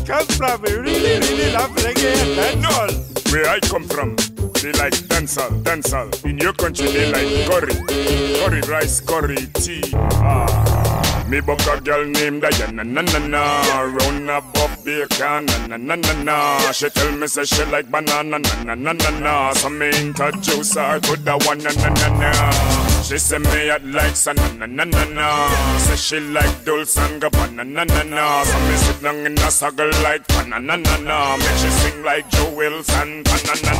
Cause probably really love reggae and all. Where I come from, they like dancehall. In your country, they like curry rice, curry tea. Me book a girl named Diana, na. Round above bacon, na. She tell me say she like banana, na. So me introduce her to the one, na. She say me at Lexx, na. Say she like Dulce and Gabbana, na. So me sit down in a circle like na. Make she sing like Joe Wilson, na.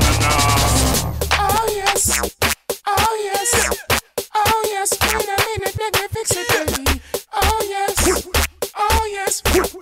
Oh yes, oh yes, oh yes. Wait a minute, let me fix it, baby. Oh yes, oh yes,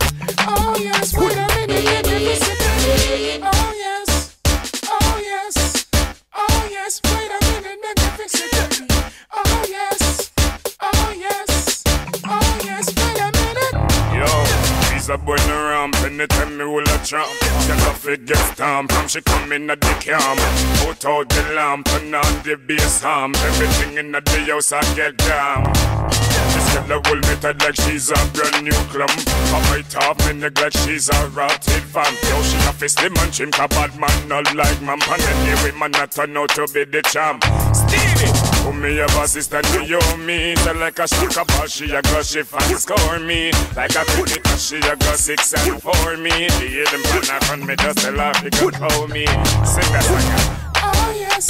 oh yes. Wait a minute, let me fix it, baby. Oh yes, oh yes, oh yes. Wait a minute, let me fix it, baby. Oh yes, oh yes, oh yes. Wait a minute. Yo, he's a boy in the ramp, anytime me will a tramp. Get off it, get stamped, from she come in at the camp. Put out the lamp, turn on the bass harm. Everything in the house I get down. This girl will make it like she's a brand new clump. Pop my top, me neglect she's a rotted vamp. Yo, she a fist him and chimp, a bad man not like man. And anyway, man not turn out to be the champ. Steely, who me have a sister to you, me. Tell like a shook a ball, she a go shift and score me. Like a cricketer, she a go 6 and 4 me. The hear them pan up and me just tell her, he could hold me. Sing that song. Oh yes,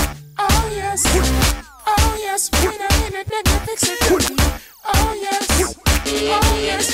oh yes, oh yes. Wait a minute, let me fix it, baby. Oh yes, oh yes,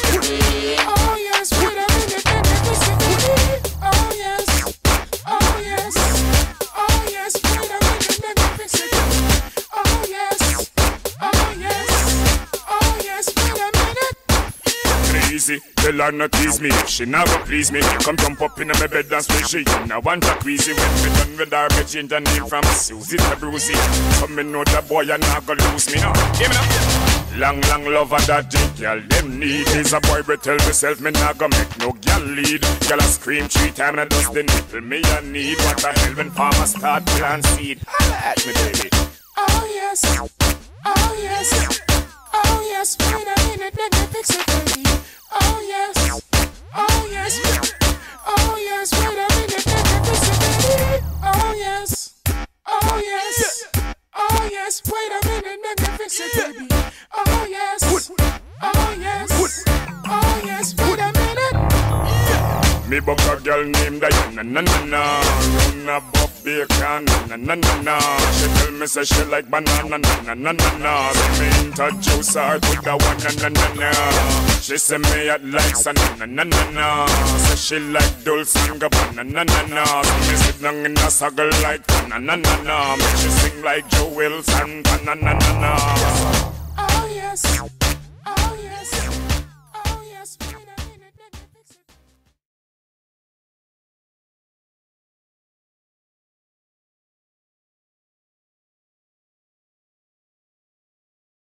oh yes. Wait a minute, let me fix it, baby. Oh yes, oh yes, oh yes. Wait a minute, let me fix it, baby. Oh yes, oh yes, oh yes. Wait a minute. Crazy, tell her not tease me. If she never please me, come jump up in my bed and switch she. Now want a queasy. When me done with her, me change her name from Susie to Brucey. So me know that boy and not gonna lose me now. Hear me now. Long love of that dick, girl, them need. Is a boy, but tell myself me not gonna make no girl lead. Girl, I scream 3 times and does the nipple me a need. What the hell when farmers start plant seed? Holla at me, baby. Oh yes, oh yes, oh yes. Wait a minute, let me fix it, baby. Oh yes, oh yes, oh yes. Wait a minute, let me fix it, baby. Oh yes, oh yes, oh yes. Wait a minute, let me fix it, baby. Oh yes, oh yes, oh yes. Wait a minute. Me book a girl named Diana, na. Run above bacon, na. She tell me say she like banana, na. So me introduce her to the one, na. She say me at Lexx, na. Say she like Dulce and Gabbana, na. So me sit down in a circle like na. Make she sing like Joe Wilson, na. Oh yes.